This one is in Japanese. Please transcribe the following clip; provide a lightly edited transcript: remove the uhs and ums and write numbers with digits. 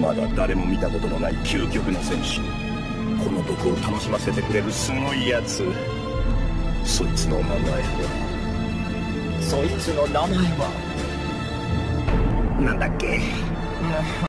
まだ誰も見たことのない究極の戦士。この僕を楽しませてくれるすごいやつ。そいつの名前は。 そいつの名前はなんだっけ。